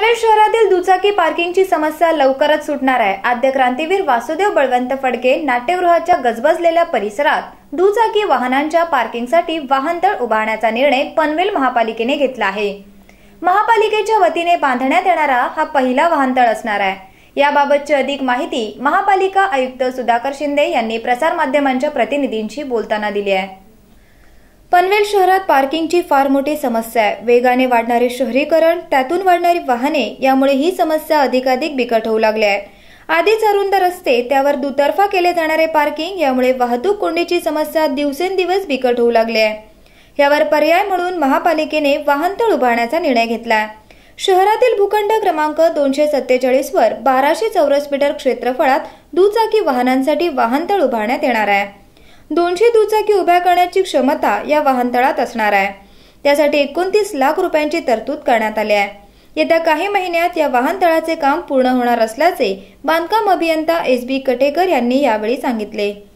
पनवेल शहरातील दुचाकी पार्किंगची समस्या लवकरच सुटणार आहे। आद्य क्रांतीवीर वासुदेव बळवंत फडके नाट्यगृहाच्या गजबजलेल्या परिसरात दुचाकी वाहनांच्या पार्किंगसाठी वाहनतळ उभारण्याचा निर्णय पनवेल महापालिकेने घेतला आहे। महापालिकेच्या वतीने बांधण्यात येणारा हा पहिला वाहनतळ असणार आहे। याबाबतची अधिक माहिती महापालिका आयुक्त सुधाकर शिंदे यांनी प्रसार माध्यमांच्या प्रतिनिधींशी बोलताना दिली आहे। पनवेल शहरात पार्किंगची फार मोठी समस्या आहे। वेगाने वाढणारे शहरीकरण, त्यातून वाढणारी वाहने यामुळे ही समस्या अधिकाधिक बिकट होऊ लागली आहे। आधीच अरुंद रस्ते, त्यावर दुतर्फा केले जाणारे पार्किंग यामुळे वाहतूक कोंडीची समस्या दिवसेंदिवस बिकट होऊ लागली आहे। यावर पर्याय म्हणून महापालिकेने वाहनतळ उभारण्याचा निर्णय घेतला आहे। शहरातील भूखंड क्रमांक 247 वर 1200 चौरस मीटर क्षेत्रफळात दुचाकी वाहनांसाठी वाहनतळ उभारण्यात येणार आहे। 200 दुचाकी उभ्या करण्याची क्षमता या वाहनतळात असणार आहे। त्यासाठी 29 लाख रुपयांची तरतूद करण्यात आली आहे। येत्या काही महिन्यात या वाहनतळाचे काम पूर्ण होणार असल्याचे बांधकाम अभियंता SB कटेकर यांनी यावेळी सांगितले।